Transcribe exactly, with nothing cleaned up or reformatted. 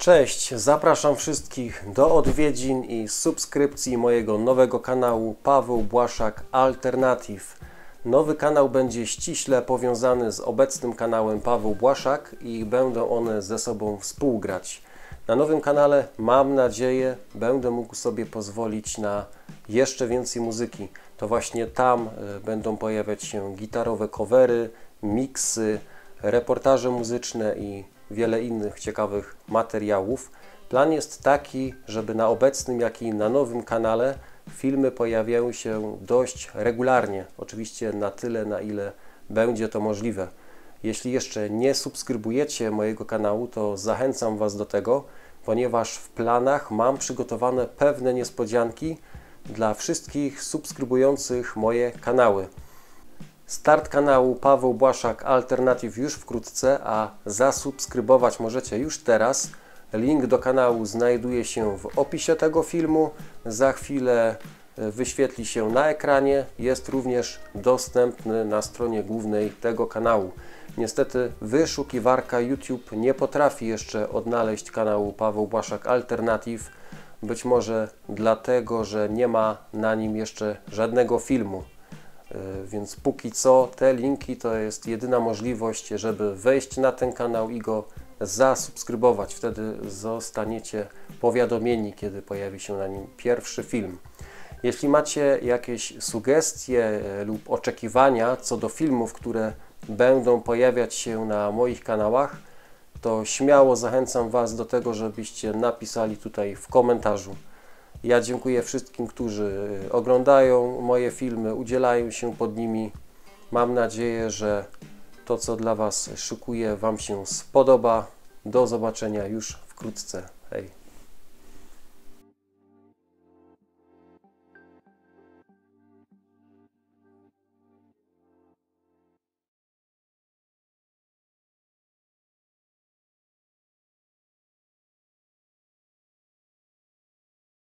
Cześć, zapraszam wszystkich do odwiedzin i subskrypcji mojego nowego kanału Paweł Błaszak Alternative. Nowy kanał będzie ściśle powiązany z obecnym kanałem Paweł Błaszak i będą one ze sobą współgrać. Na nowym kanale, mam nadzieję, będę mógł sobie pozwolić na jeszcze więcej muzyki. To właśnie tam będą pojawiać się gitarowe covery, miksy, reportaże muzyczne i wiele innych ciekawych materiałów. Plan jest taki, żeby na obecnym, jak i na nowym kanale filmy pojawiały się dość regularnie. Oczywiście na tyle, na ile będzie to możliwe. Jeśli jeszcze nie subskrybujecie mojego kanału, to zachęcam Was do tego, ponieważ w planach mam przygotowane pewne niespodzianki dla wszystkich subskrybujących moje kanały. Start kanału Paweł Błaszak Alternative już wkrótce, a zasubskrybować możecie już teraz. Link do kanału znajduje się w opisie tego filmu. Za chwilę wyświetli się na ekranie. Jest również dostępny na stronie głównej tego kanału. Niestety wyszukiwarka YouTube nie potrafi jeszcze odnaleźć kanału Paweł Błaszak Alternative. Być może dlatego, że nie ma na nim jeszcze żadnego filmu. Więc póki co te linki to jest jedyna możliwość, żeby wejść na ten kanał i go zasubskrybować. Wtedy zostaniecie powiadomieni, kiedy pojawi się na nim pierwszy film. Jeśli macie jakieś sugestie lub oczekiwania co do filmów, które będą pojawiać się na moich kanałach, to śmiało zachęcam Was do tego, żebyście napisali tutaj w komentarzu. Ja dziękuję wszystkim, którzy oglądają moje filmy, udzielają się pod nimi. Mam nadzieję, że to, co dla Was szykuję, Wam się spodoba. Do zobaczenia już wkrótce. Hej!